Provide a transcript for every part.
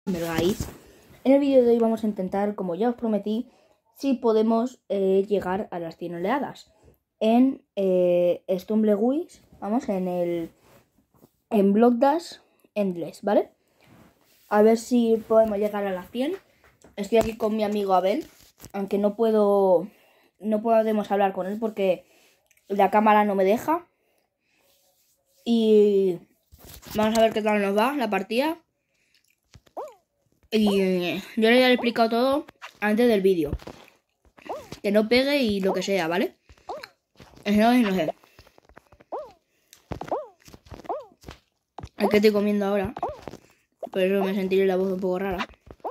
veáis. En el vídeo de hoy vamos a intentar, como ya os prometí, si podemos llegar a las 100 oleadas en Stumbleguis, vamos, en Block Dash Endless, ¿vale? A ver si podemos llegar a las 100. Estoy aquí con mi amigo Abel, aunque no podemos hablar con él porque la cámara no me deja. Y vamos a ver qué tal nos va la partida. Y yo le he explicado todo antes del vídeo. Que no pegue y lo que sea, ¿vale? No sé. Es que estoy comiendo ahora. Por eso me sentiré la voz un poco rara.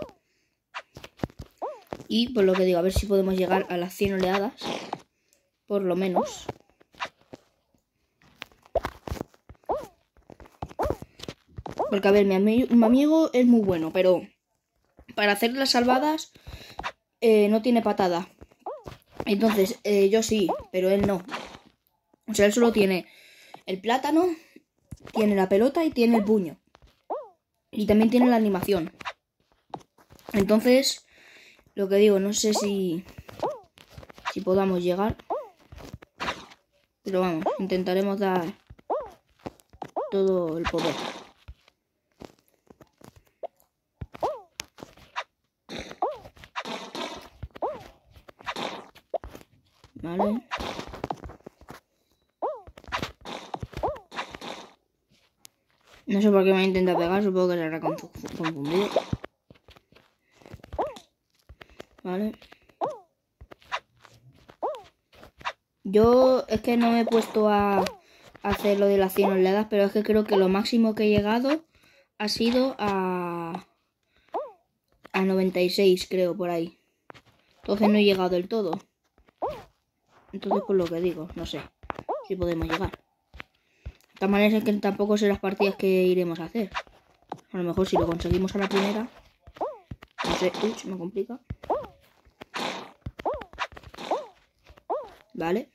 Y por lo que digo, a ver si podemos llegar a las 100 oleadas. Por lo menos. Porque a ver, mi amigo es muy bueno, pero para hacer las salvadas no tiene patada. Entonces, yo sí, pero él no. O sea, él solo tiene el plátano, tiene la pelota y tiene el puño. Y también tiene la animación. Entonces, lo que digo, no sé si podamos llegar. Pero vamos, intentaremos dar todo el poder. Vale. No sé por qué me intenta pegar, supongo que se habrá confundido. Vale. Yo es que no me he puesto a hacer lo de las 100 oleadas, pero es que creo que lo máximo que he llegado ha sido a 96, creo, por ahí. Entonces no he llegado del todo. Entonces, por lo que digo, no sé si podemos llegar. De todas maneras es que tampoco sé las partidas que iremos a hacer. A lo mejor si lo conseguimos a la primera. No sé, uy, se me complica. Vale.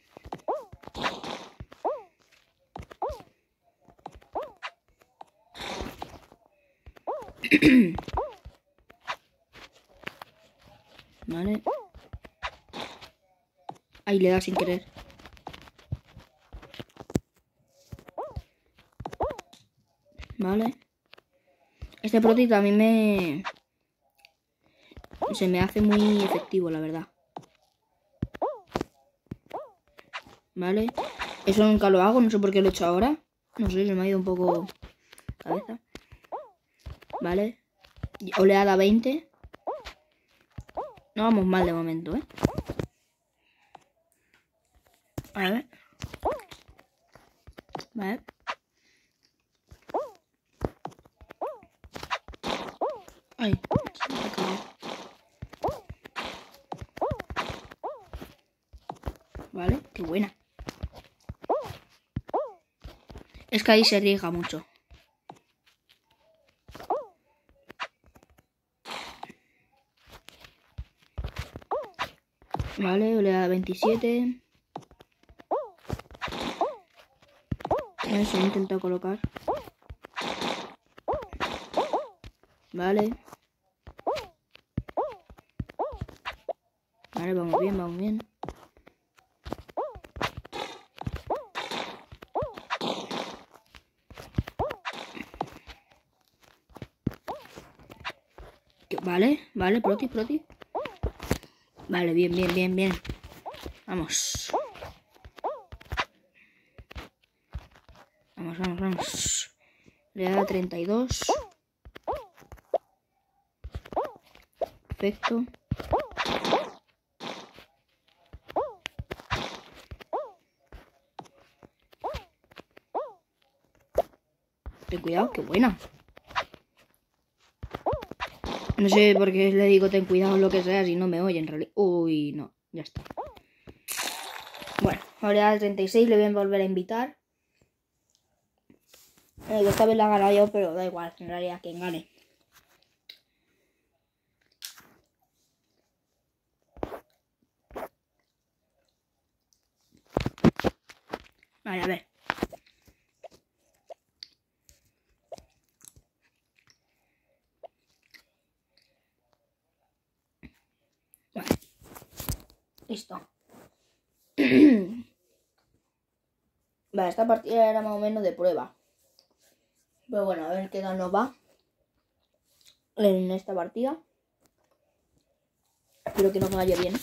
Vale. Ahí le da sin querer. Vale. Este protito a mí se me hace muy efectivo, la verdad. Vale. Eso nunca lo hago, no sé por qué lo he hecho ahora. No sé, se me ha ido un poco la cabeza. Vale. Oleada 20. No vamos mal de momento, ¿eh? A ver. Vale. Ay. Vale, qué buena. Es que ahí se riega mucho. Vale, oleada 27. Eso he intentado colocar. Vale. Vale, vamos bien, vamos bien. Vale, proti. Vale, bien. Vamos. Vamos. Le da 32. Perfecto. Ten cuidado, qué buena. No sé por qué le digo ten cuidado lo que sea si no me oye en realidad. Uy, no, ya está. Bueno, ahora al 36 le voy a volver a invitar. Esta vez la gana yo, pero da igual, en realidad quien gane. Vale, a ver. Listo. Vale, esta partida era más o menos de prueba. Pero bueno, a ver qué tal nos va en esta partida. Espero que nos vaya bien.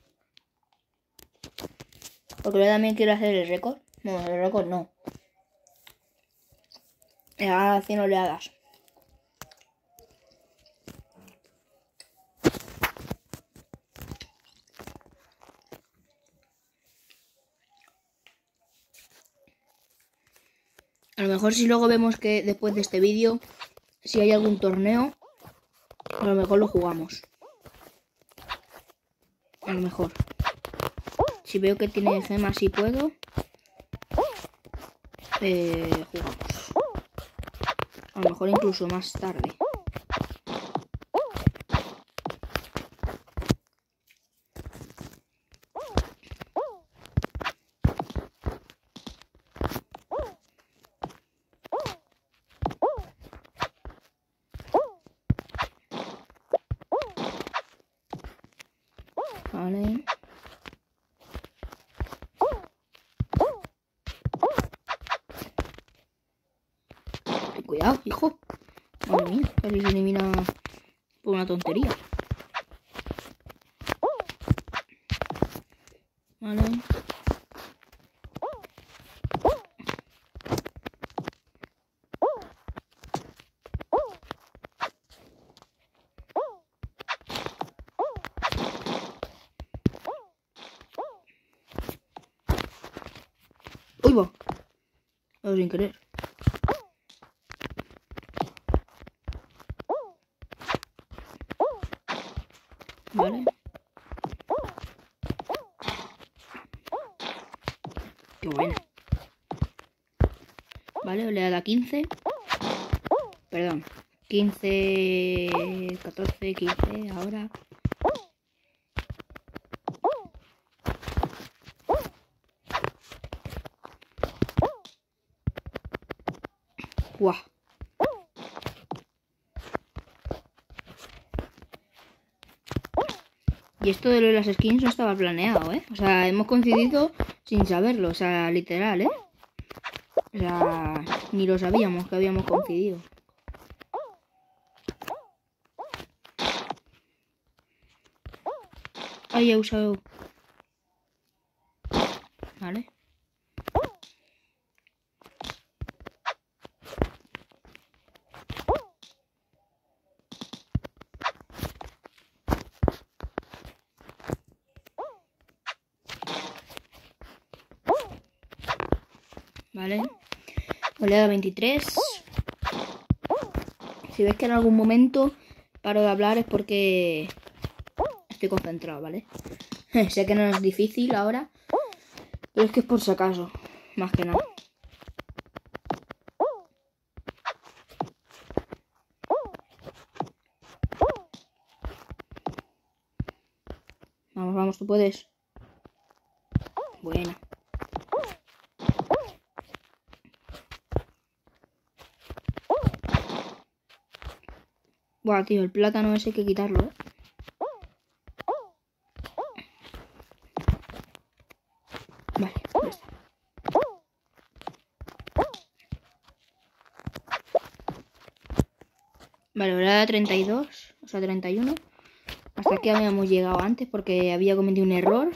Porque yo también quiero hacer el récord. No, el récord no. Llegar a 100 oleadas. A lo mejor si luego vemos que después de este vídeo, si hay algún torneo, a lo mejor lo jugamos. A lo mejor. Si veo que tiene gemas y puedo, jugamos. A lo mejor incluso más tarde. Vale. Cuidado, hijo. Madre mía, casi se elimina por una tontería. Vale. ¡Uy, va! Sin querer. Vale. Qué buena. Vale, oleada 15. Perdón. 15, 14, 15, ahora. ¡Guau! Y esto de las skins no estaba planeado, ¿eh? O sea, hemos coincidido sin saberlo, o sea, literal, ¿eh? O sea, ni lo sabíamos que habíamos coincidido. Ay, he usado... Vale. Vale. Oleada 23. Si ves que en algún momento paro de hablar es porque estoy concentrado, ¿vale? Sé que no es difícil ahora, pero es que es por si acaso, más que nada. Vamos, vamos, tú puedes. Buena. Buah, tío, el plátano ese hay que quitarlo, ¿eh? Vale, ya está. Vale, ahora 32, o sea, 31. Hasta aquí habíamos llegado antes porque había cometido un error.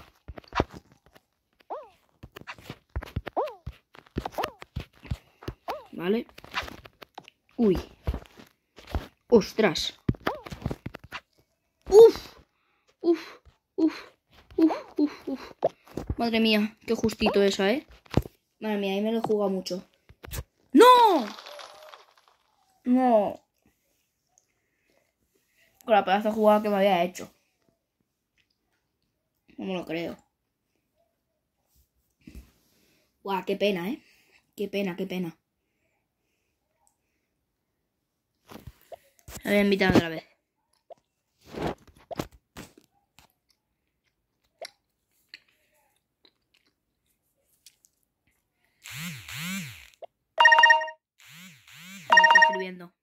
Vale. Uy. Ostras. Uf. Uf. Uf. Uf. Uf. Uf. Madre mía, qué justito esa, ¿eh? Madre mía, ahí me lo he jugado mucho. ¡No! No. Con la pedazo de jugada que me había hecho. No me lo creo. Guau, qué pena, ¿eh? Qué pena, qué pena. Me voy a invitar otra vez. Me está escribiendo.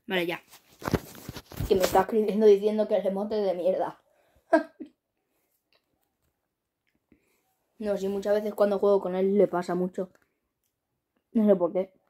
Vale, ya. Que me está escribiendo diciendo que el emote de mierda. No, sí, muchas veces cuando juego con él le pasa mucho. No sé por qué.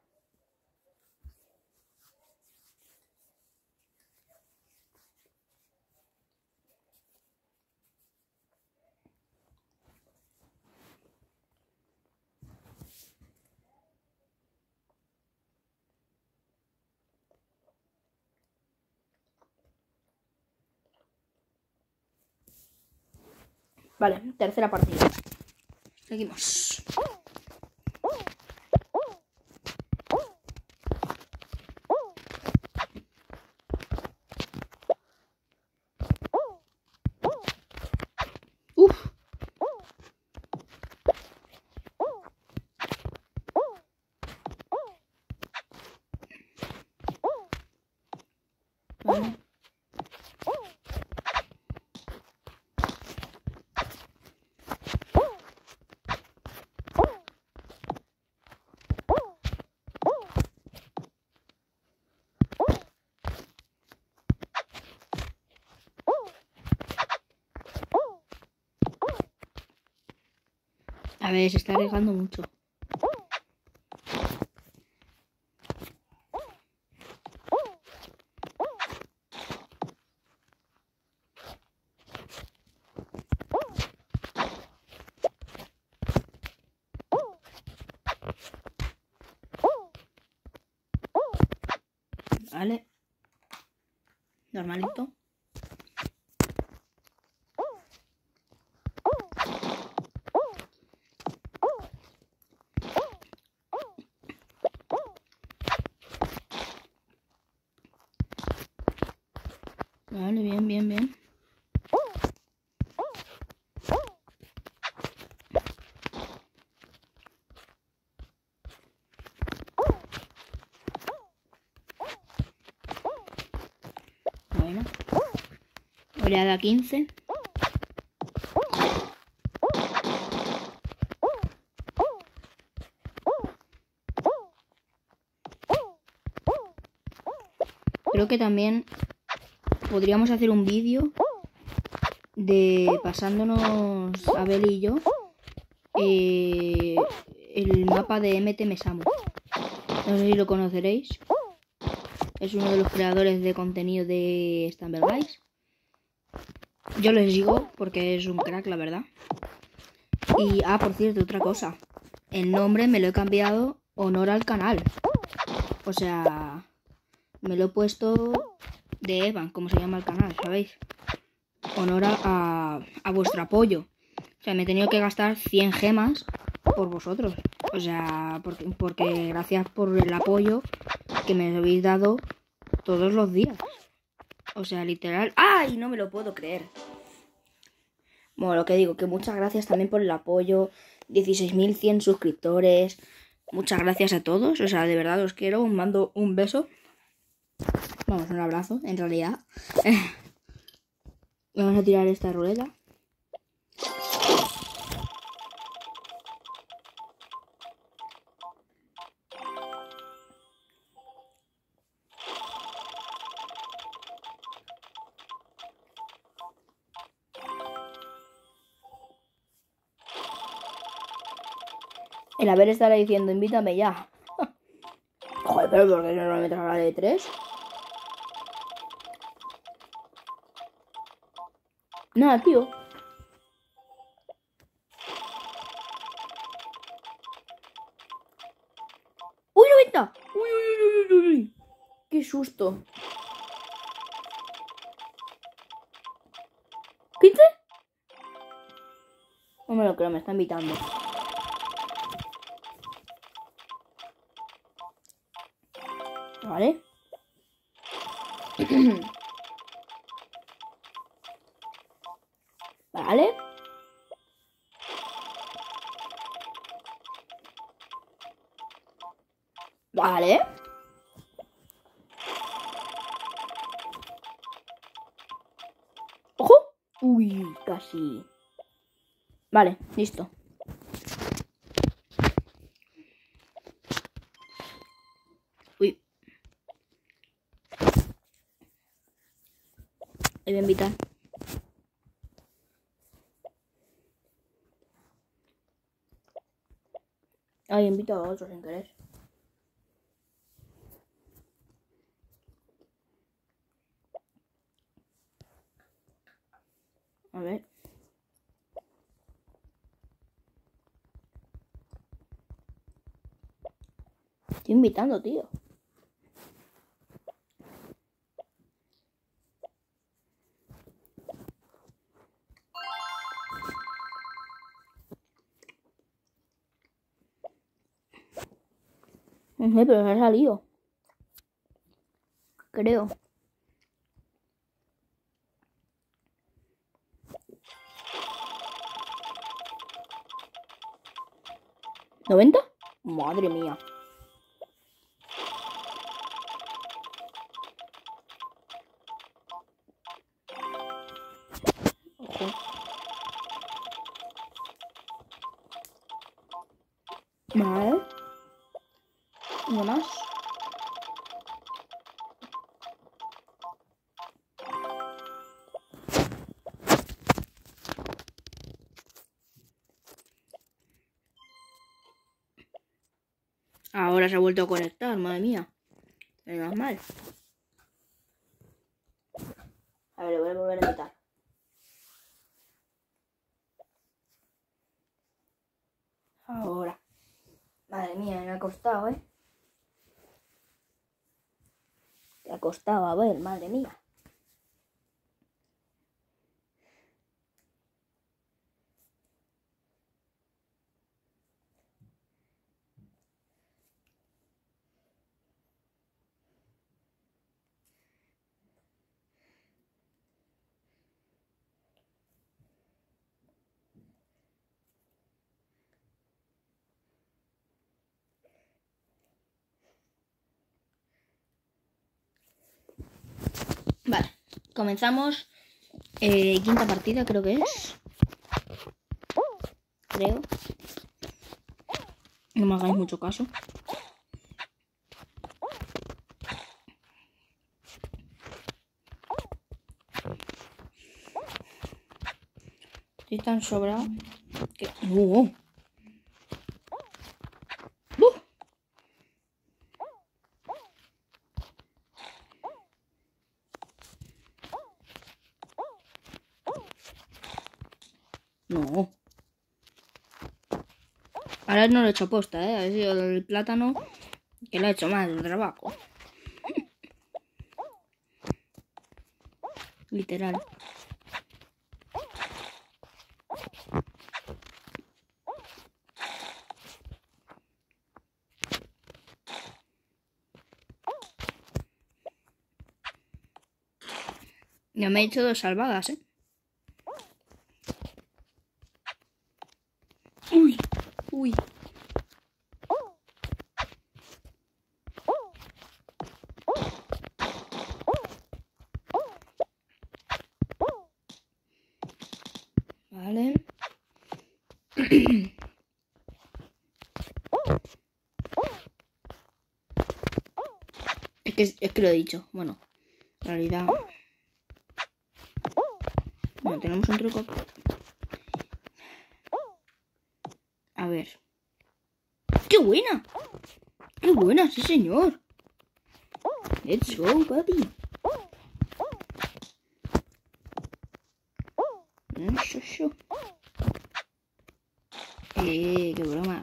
Vale, tercera partida. Seguimos. Uf. Vale. A ver, se está arriesgando mucho. Vale. Normalito. Vale, bien, bien, bien. Bueno. Oleada 15. Creo que también podríamos hacer un vídeo de pasándonos Abel y yo el mapa de MT Mesamu. No sé si lo conoceréis. Es uno de los creadores de contenido de Stumble Guys. Yo les sigo porque es un crack, la verdad. Y, por cierto, otra cosa. El nombre me lo he cambiado honor al canal. O sea, me lo he puesto de Evan, como se llama el canal, ¿sabéis? Honor a vuestro apoyo. O sea, me he tenido que gastar 100 gemas por vosotros. O sea, porque gracias por el apoyo que me habéis dado todos los días. O sea, literal. ¡Ay! No me lo puedo creer. Bueno, lo que digo, que muchas gracias también por el apoyo. 16.100 suscriptores. Muchas gracias a todos. O sea, de verdad os quiero. Os mando un beso. Vamos, un abrazo, en realidad. Vamos a tirar esta ruleta. El Abel estará diciendo, invítame ya. Joder, pero ¿por qué no me metes a la de 3? Nada, tío. ¡Uy, 90! ¡Uy, uy, uy, uy, uy! ¡Qué susto! ¿15? No me lo creo, me está invitando. Vale. Vale. Vale. ¡Ojo! Uy, casi. Vale, listo. Uy. Le voy a invitar. Ay, invito a otro sin querer. A ver. Estoy invitando, tío. No sé, pero se ha salido. Creo. ¿90? Madre mía. Ojo. Vale. Uno más. Ahora se ha vuelto a conectar, madre mía. Menos mal. A ver, le voy a volver a invitar. Ahora. Madre mía, me ha costado, ¿eh? Me ha costado, a ver, madre mía. Vale, comenzamos. Quinta partida, creo que es. Creo. No me hagáis mucho caso. Estoy tan sobrado que... No. Ahora no lo he hecho posta, ¿eh? Ha sido el plátano que lo ha hecho mal el trabajo. Literal. Ya me he hecho 2 salvadas, ¿eh? Uy, uy. Vale. Es que lo he dicho. Bueno, en realidad... Bueno, tenemos un truco. A ver. ¡Qué buena! ¡Qué buena, sí señor! Let's go, papi. Qué broma.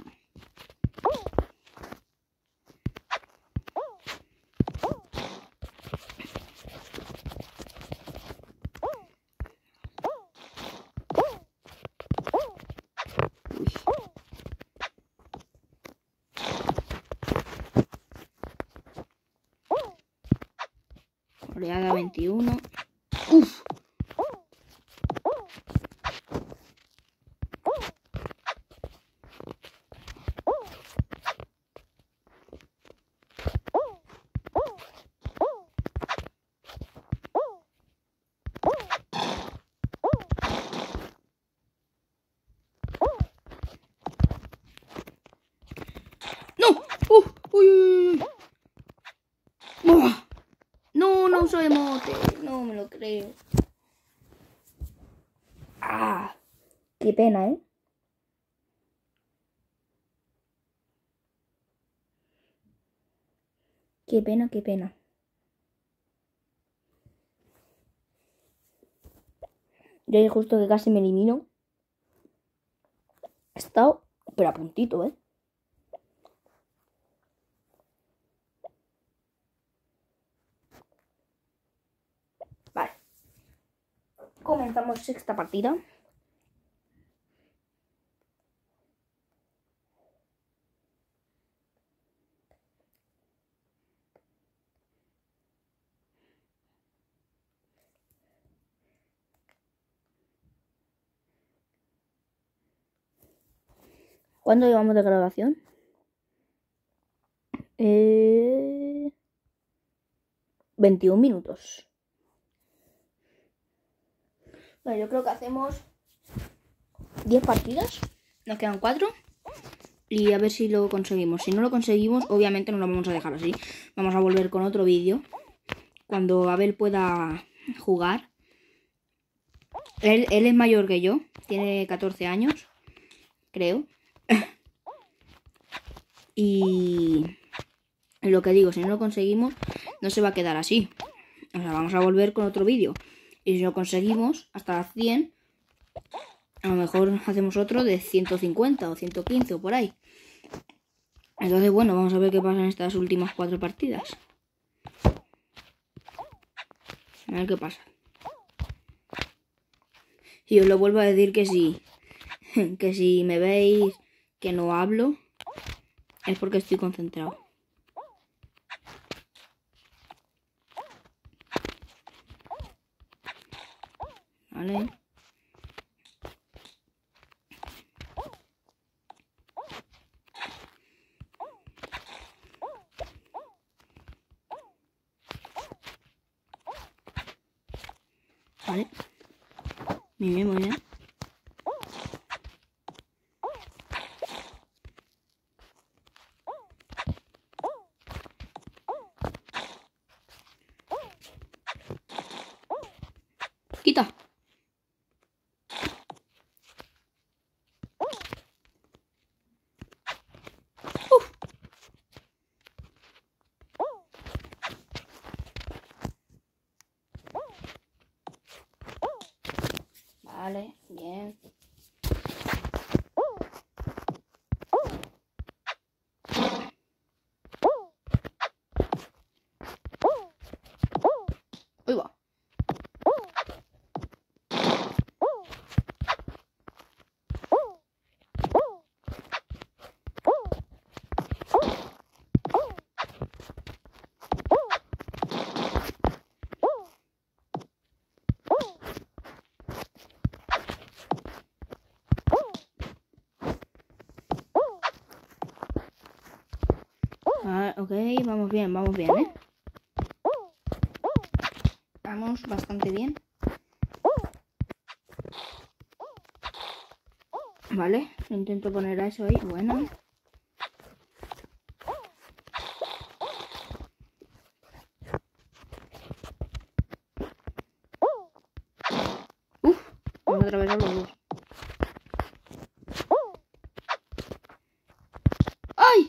Oleada 21. Uf. ¡No! ¡Uy, uy, uy! ¡Buah! No, no uso emote. No me lo creo. ¡Ah! Qué pena, ¿eh? Qué pena, qué pena. Yo justo que casi me elimino. He estado, pero a puntito, ¿eh? Vale. Comenzamos sexta partida. ¿Cuándo llevamos de grabación? 21 minutos. Bueno, yo creo que hacemos 10 partidas. Nos quedan 4. Y a ver si lo conseguimos. Si no lo conseguimos, obviamente no lo vamos a dejar así. Vamos a volver con otro vídeo. Cuando Abel pueda jugar. Él es mayor que yo. Tiene 14 años. Creo. Y lo que digo, si no lo conseguimos, no se va a quedar así. O sea, vamos a volver con otro vídeo. Y si lo conseguimos hasta las 100, a lo mejor hacemos otro de 150 o 115 o por ahí. Entonces, bueno, vamos a ver qué pasa en estas últimas 4 partidas. A ver qué pasa. Y os lo vuelvo a decir que si me veis que no hablo, es porque estoy concentrado. ¿Vale? Vale. Muy bien, muy bien. Quita. Vale, bien. Uy, va. Ah, ok, vamos bien, ¿eh? Vamos bastante bien. Vale, intento poner a eso ahí. Bueno. Vamos a atravesar los dos. ¡Ay!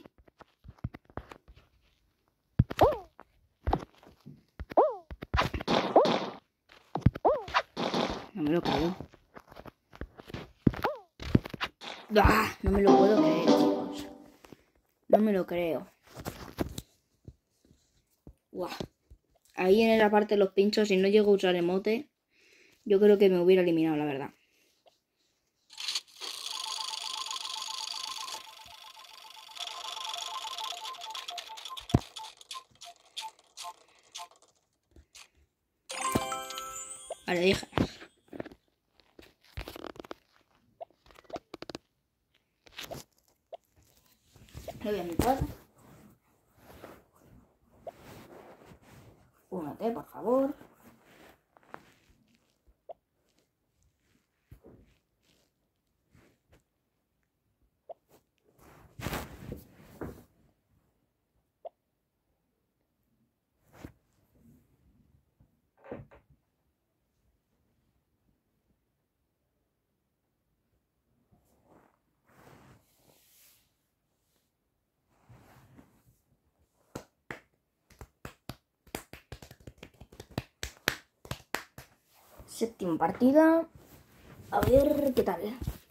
No me lo creo. ¡Ah! No me lo puedo creer, chicos. No me lo creo. ¡Guau! Ahí en la parte de los pinchos, si no llego a usar emote, yo creo que me hubiera eliminado, la verdad. Vale, déjalas. Le voy a mi cuadro. Únete, por favor. Séptima partida. A ver qué tal.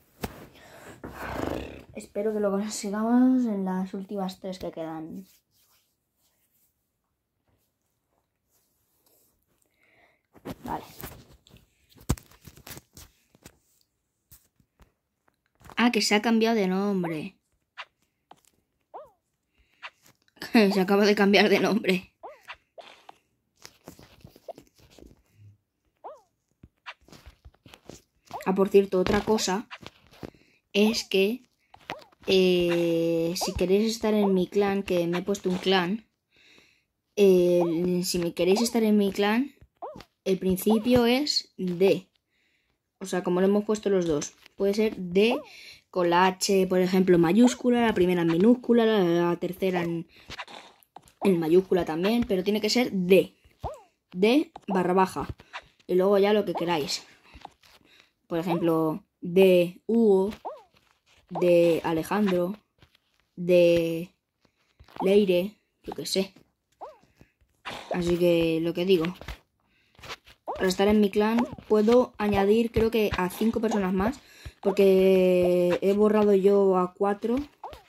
Espero que lo consigamos en las últimas 3 que quedan. Vale. Ah, que se ha cambiado de nombre. Se acaba de cambiar de nombre. Ah, por cierto, otra cosa es que si queréis estar en mi clan, que me he puesto un clan, si me queréis estar en mi clan, el principio es D. O sea, como lo hemos puesto los dos. Puede ser D con la H, por ejemplo, mayúscula, la primera en minúscula, la tercera en mayúscula también, pero tiene que ser D. D /baja. Y luego ya lo que queráis. Por ejemplo, de Hugo, de Alejandro, de Leire, yo qué sé. Así que lo que digo, para estar en mi clan puedo añadir creo que a 5 personas más, porque he borrado yo a 4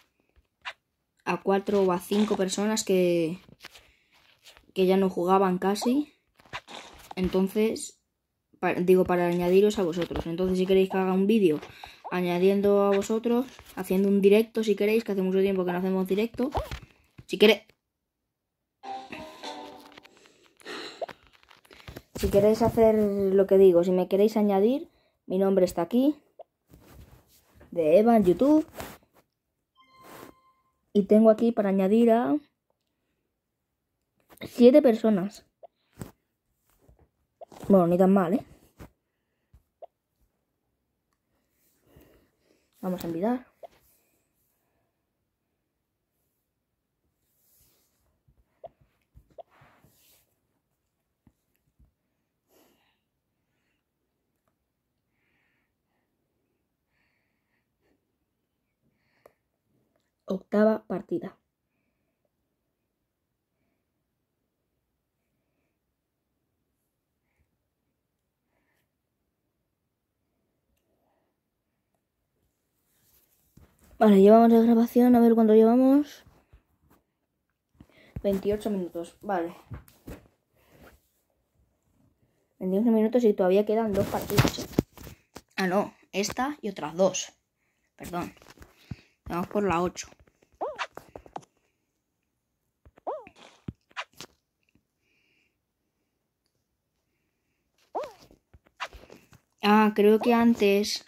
o a 5 personas que ya no jugaban casi. Entonces, para añadiros a vosotros. Entonces, si queréis que haga un vídeo añadiendo a vosotros, haciendo un directo, si queréis, que hace mucho tiempo que no hacemos directo. Si queréis hacer lo que digo, si me queréis añadir, mi nombre está aquí, de Eva en YouTube. Y tengo aquí para añadir a 7 personas. Bueno, ni tan mal, ¿eh? Vamos a enviar. Octava partida. Vale, llevamos la grabación, a ver cuánto llevamos. 28 minutos, vale. 28 minutos y todavía quedan 2 partidas, ¿eh? Ah, no, esta y otras 2. Perdón. Vamos por la 8. Ah, creo que antes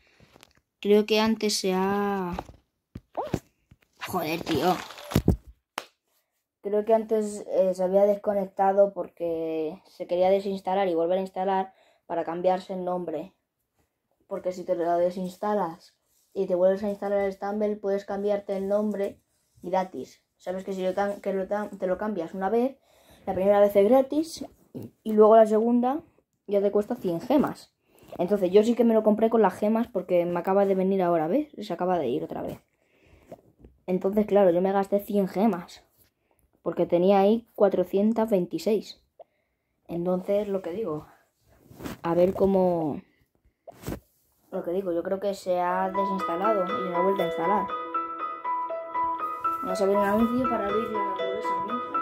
se ha... Joder, tío. Creo que antes se había desconectado porque se quería desinstalar y volver a instalar para cambiarse el nombre. Porque si te lo desinstalas y te vuelves a instalar el Stumble, puedes cambiarte el nombre gratis. Sabes que si te lo cambias una vez, la primera vez es gratis y luego la segunda ya te cuesta 100 gemas. Entonces yo sí que me lo compré con las gemas porque me acaba de venir ahora, ¿ves? Se acaba de ir otra vez. Entonces, claro, yo me gasté 100 gemas porque tenía ahí 426. Entonces, lo que digo, a ver cómo... Lo que digo, yo creo que se ha desinstalado y se ha vuelto a instalar. Vamos a ver un anuncio para abrir la hamburguesa mientras.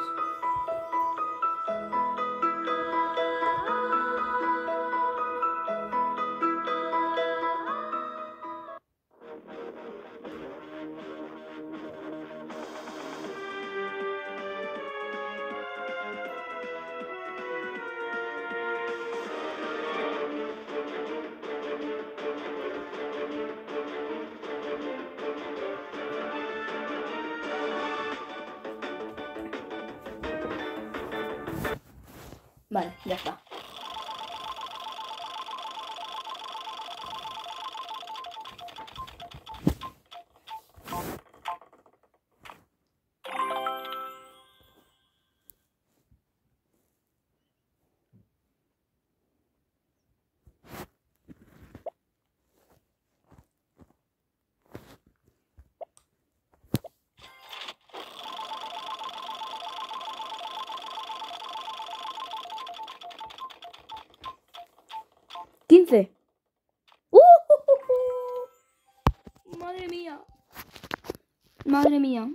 Vale, ya está. 15. Madre mía. Madre mía.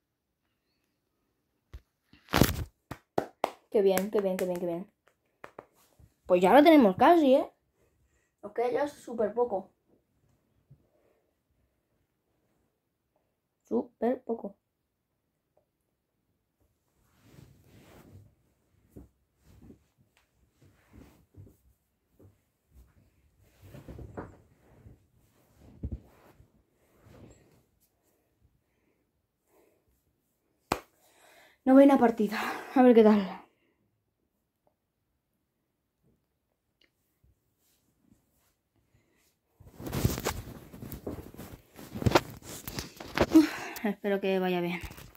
Qué bien, qué bien, qué bien, qué bien. Pues ya lo tenemos casi, ¿eh? Nos queda ya súper poco. Súper poco. Novena partida. A ver qué tal. Espero que vaya bien.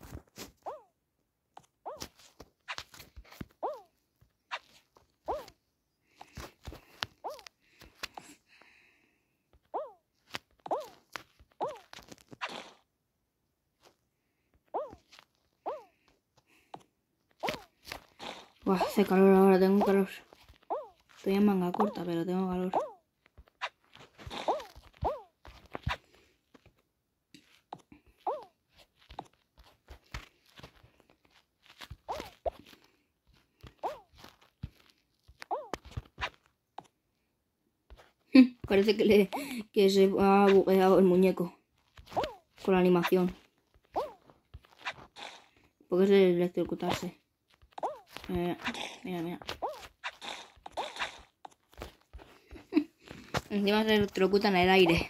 Buah, hace calor ahora, tengo calor. Estoy en manga corta, pero tengo calor. Parece que se ha bugueado el muñeco con la animación. Porque es de electrocutarse. Mira, mira. Encima se electrocutan en el aire.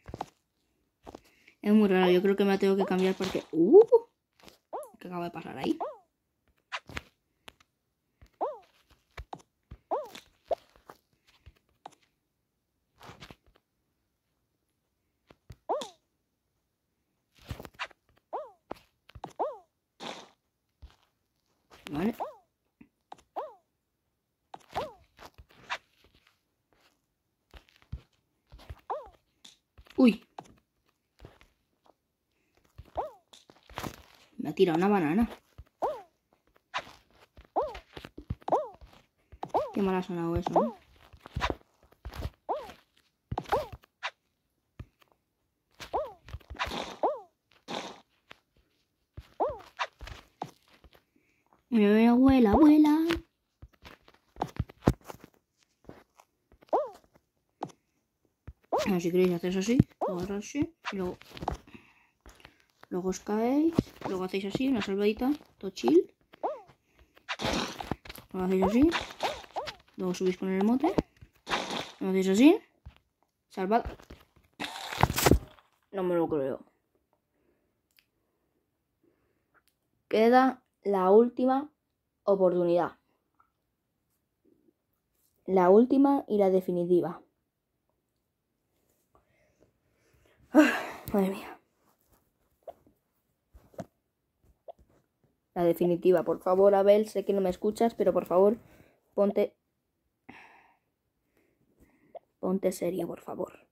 Es muy raro, yo creo que me la tengo que cambiar porque... ¿Qué acaba de pasar ahí? Vale. Uy. Me ha tirado una banana. Qué mal ha sonado eso, ¿no? Abuela, abuela. Si queréis hacer así, agarrar así, y luego os caéis, luego hacéis así, una salvadita, todo chill. Luego hacéis así, luego subís con el mote, luego hacéis así, salvad. No me lo creo. Queda la última oportunidad. La última y la definitiva. Madre mía. La definitiva, por favor, Abel, sé que no me escuchas, pero por favor, ponte serio, por favor.